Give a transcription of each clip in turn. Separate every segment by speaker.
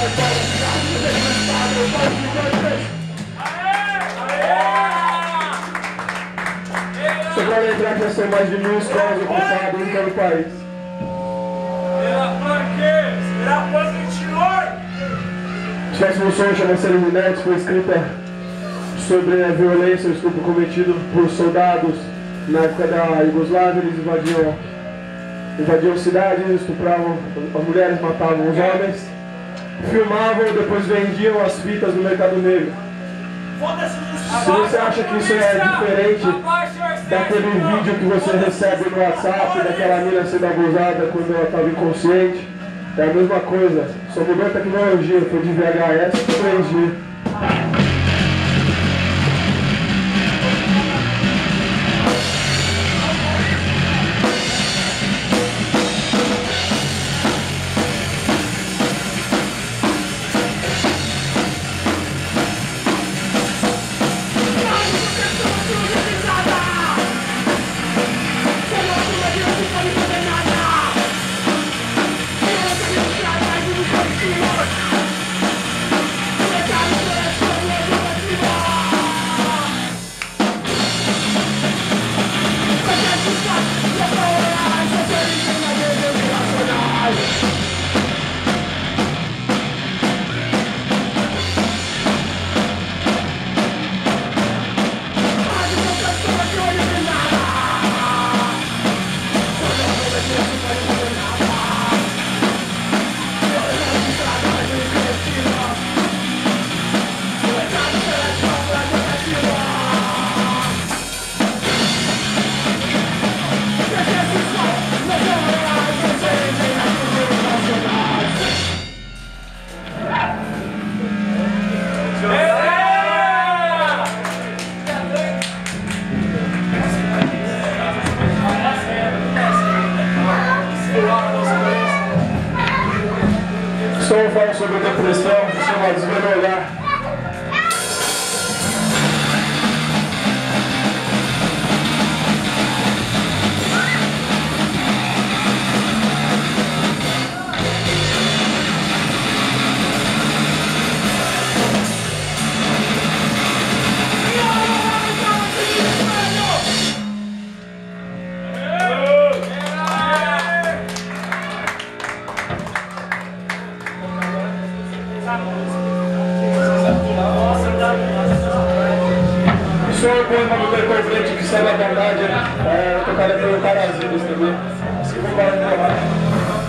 Speaker 1: Só para lembrar que já são mais de 1000 escolas ocupadas em todo o país. O próximo som chama-se Illuminati, foi escrita sobre a violência e o estupro cometido por soldados na época da Iugoslávia. Eles invadiam cidades, estupravam as mulheres, matavam os homens, filmavam e depois vendiam as fitas no mercado negro. Se você acha que isso é diferente daquele vídeo que você recebe no WhatsApp, daquela mina sendo abusada quando ela estava inconsciente, é a mesma coisa, só mudou a tecnologia, foi de VHS para 3G. Só fala sobre depressão, chama desvenolhar. Sou o poema do Doutor Preto que sai da verdade, tocada pelo Parasitas também. Se for para o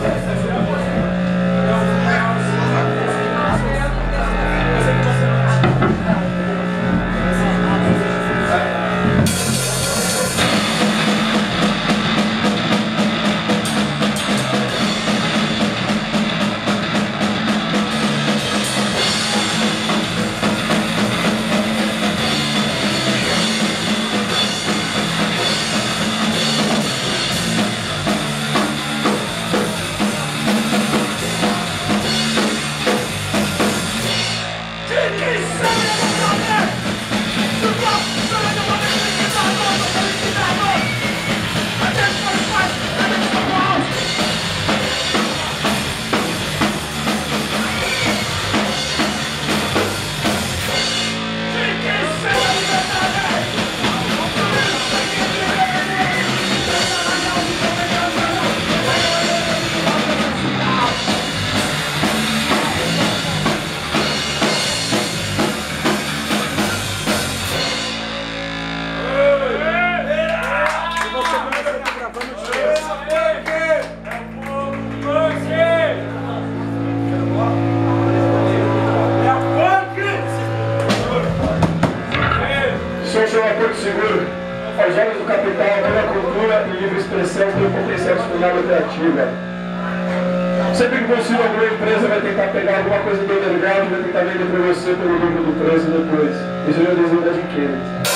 Speaker 1: Porto Seguro, aos olhos do capital, toda cultura e livre expressão tem um potencial disponível criativa. Sempre que possível, alguma empresa vai tentar pegar alguma coisa do underground e vai tentar vender para você pelo lucro do preço depois. Isso é o desenho da Kennedy.